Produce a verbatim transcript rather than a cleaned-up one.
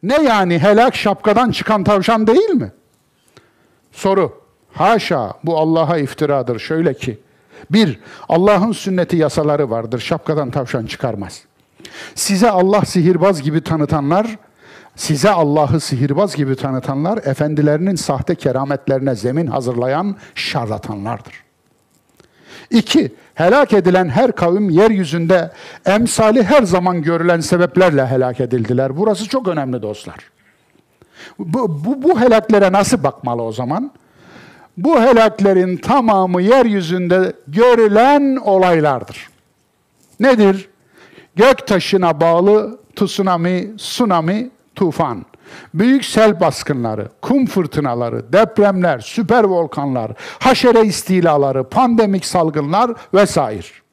Ne yani, helak şapkadan çıkan tavşan değil mi? Soru, haşa, bu Allah'a iftiradır. Şöyle ki, bir, Allah'ın sünneti yasaları vardır, şapkadan tavşan çıkarmaz. Size Allah sihirbaz gibi tanıtanlar, size Allah'ı sihirbaz gibi tanıtanlar, efendilerinin sahte kerametlerine zemin hazırlayan şarlatanlardır. İki, helak edilen her kavim yeryüzünde emsali her zaman görülen sebeplerle helak edildiler. Burası çok önemli dostlar. Bu, bu, bu helaklere nasıl bakmalı o zaman? Bu helaklerin tamamı yeryüzünde görülen olaylardır. Nedir? Göktaşına bağlı tsunami, tsunami, tufan, büyük sel baskınları, kum fırtınaları, depremler, süper volkanlar, haşere istilaları, pandemik salgınlar vesaire.